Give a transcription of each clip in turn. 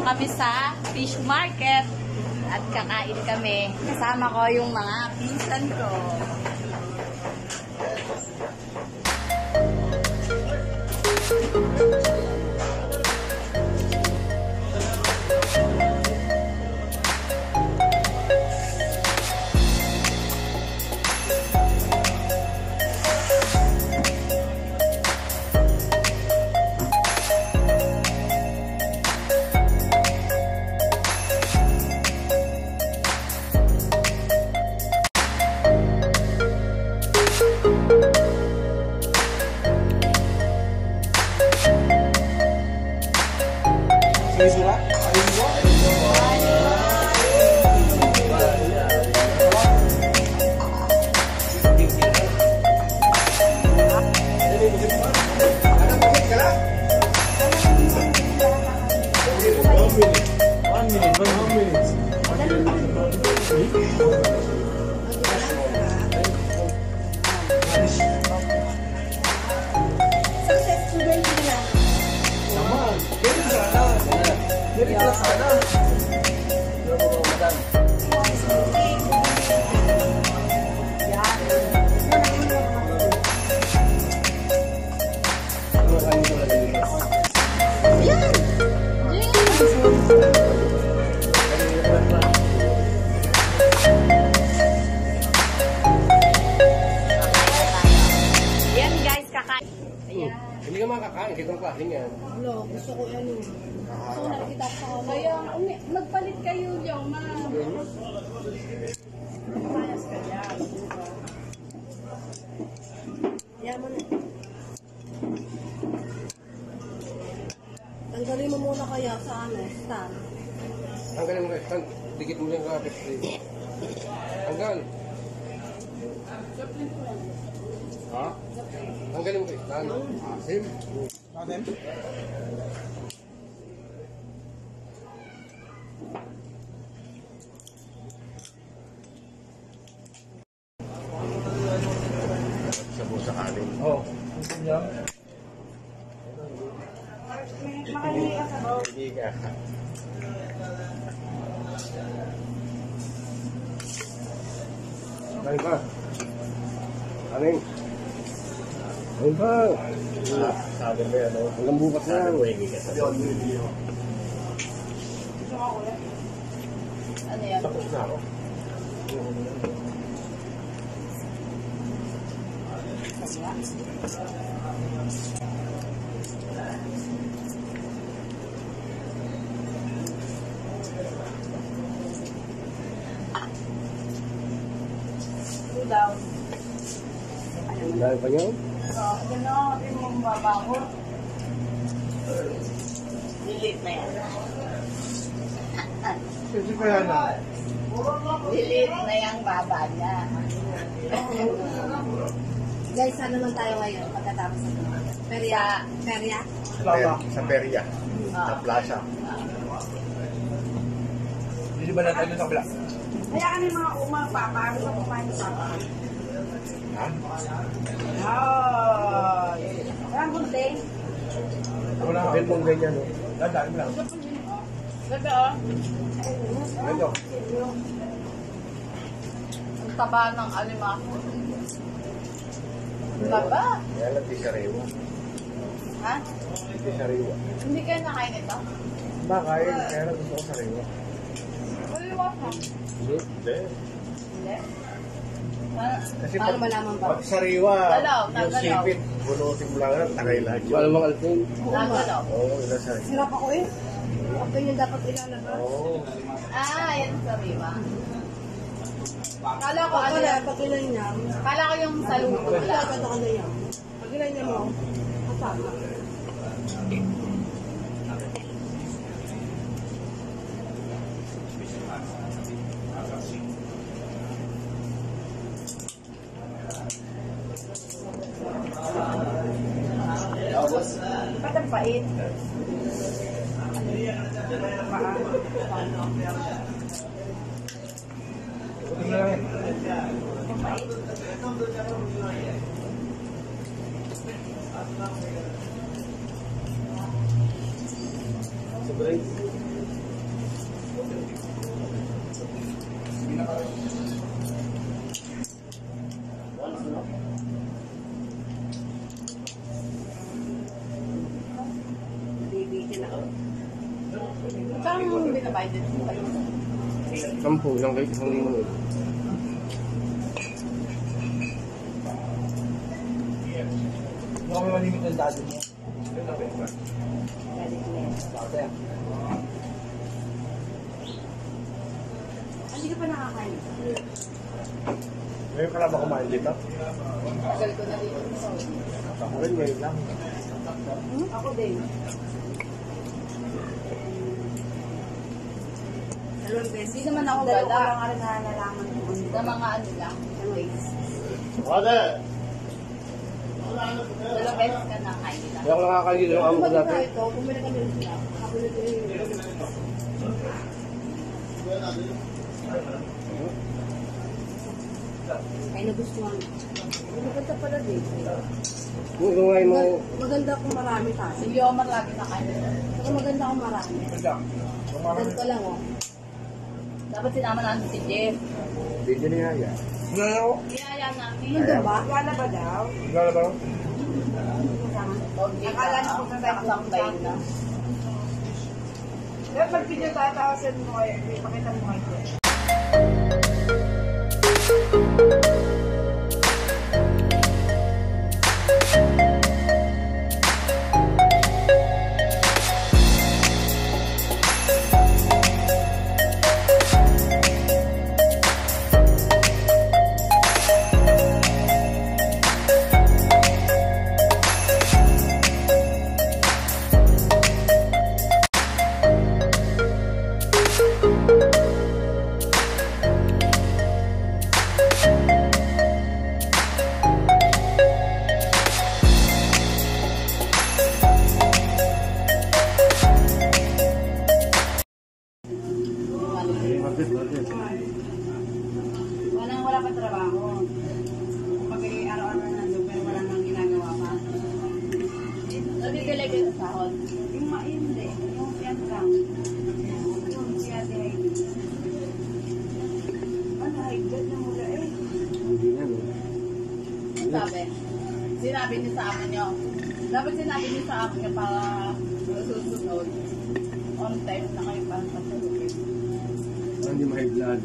kami sa fish market at kakain kami. Kasama ko yung mga pinsan ko. Hindi ka makakain, kitang klaseng yan. Wala, gusto ko yan yun. Gusto ko nakikita ko sa kaya, magpalit kayo yung mga... Mayas ka yan. Yan mo na. Tanggalin mo muna kaya sa ano, stand. Tanggalin mo kayo, stand. Dikit mo yung kapit. Tanggal. Ha? Tanggalin mo kayo, stand. Asim. Asim. Sabaw sa kanin. Oo. Makalimutan ka sa bawah. Hindi ka. Kain ba? Kanin. Kain ba? Sabi mo yan, hanggang bukas na. Ano yan? Tapos na ako. Daw. Dahil pa niyo? Gano'n, yung mababago. Delete na yan. Kasi kaya na. Delete na yung baba niya. Guys, saan naman tayo ngayon pagkatapos ng Perya? Perya? Sa Peria. Sa Plaza. Hindi ba natin sa Plaza? Kaya kami mga umang papa, ano sa kumain sa papa? Ha? Ay! Parang gunting. Wala ka. Bilbong ganyan, no? Dadaan lang. Ganda oh. Ganito. Ang taba ng alimango. Baba. Kaya lang di sariwa. Ha? Di sariwa. Hindi kayo nakain ito? Bakain, kaya lang gusto ko sariwa. Kaliwa ka. Hindi. Hindi. Kasi Paano malaman ba? pag sariwa, Galaw, yung nagalaw. sipit, bunutin mo lang lang, tagay lahat yun. Wala mga alpin. Nagalaw. Oo, ina sariwa. Hirap ako eh. Ang ganyan dapat ilalabas. Oo. Ah, yan sa riba. Kala ko Pag ano wala, yan. pag ilan niya, Kala ko yung saluto wala lang. ka ito ganyan. Pag ilan niya mo, kasama. Ba't ang pait? Ang pait? nabayad din po kayo. 10 lang kayo isang linggo. Baka may malimit ang dado mo. Hindi ka pa nakakain. Ngayon ka na ba kumain dito? Tagal ko na dito. Ako rin ngayon lang. Ako din. Dalawang beses. Hindi naman ako gala. Dalawa ko lang rin nalalaman ko. Sa mga ano lang. Days. Wala! Dalawang beses ka na kain nila. Hindi ako nakakain dito yung amo ko dati. Ito, bumili kami rin sila. Kapulot ko yung ay nagustuhan. Maganda pala din. Kung ngayon mo, Maganda kung marami tayo. Si Yomar lagi na kain. Saka maganda kung marami. Ganito lang oh. Dapat sinama natin si Jeff. video niya yan. Wala na ako. Kiyaya namin. Nandun ba? Wala ba daw? Wala ba? Akala na kung kakasambay na. Dapat mag-video tayo, tawasin mo kayo. Pakita mo kayo. Wala pa trabaho. Pag araw-araw na doon, pero wala nang ginagawa pa. Sabi ka lang yung sahod. Yung maindi, yung yan lang. Yung siya din. Ano, higdad na mula eh. Hindi na, no? Sabi? Sinabi niyo sa akin yun. Dapat sinabi niyo sa akin para susunod. On time na kayo para sa tulogin. Hindi ma-high blood.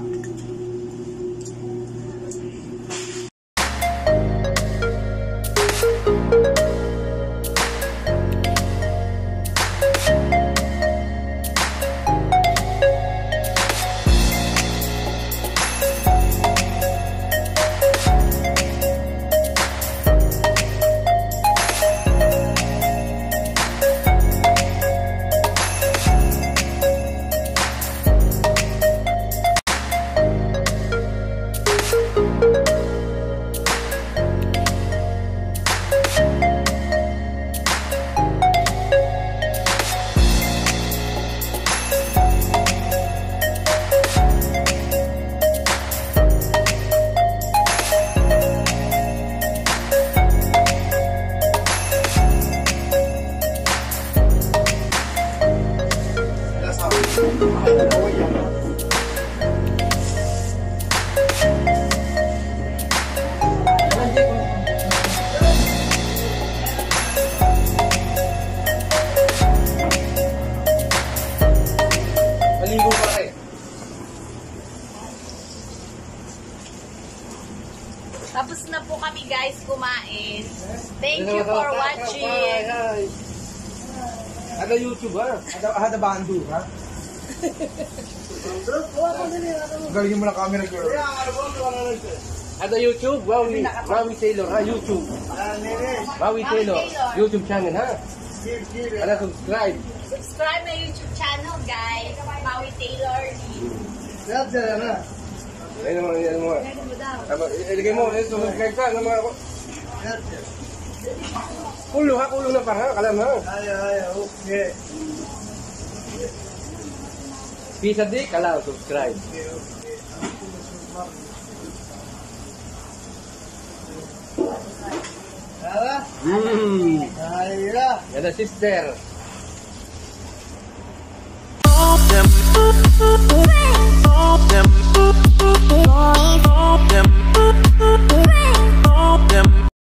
Maligo pa rin. Tapos na po kami guys kumain. Thank you for watching. Ada YouTube ha? Ada bandu ha? Galing mo na camera girl. Ada YouTube, Wawi Taylor ha, YouTube. Wawi Taylor, YouTube channel ha. Ada subscribe. Subscribe na YouTube channel guys. Maui Taylor. Ayun naman, yan mo. Ilagay mo, subscribe ka. Kulo ha, kulo na pa ha, kalam ha. Okay. Pisa di, kalam, subscribe. Yan na sister. Them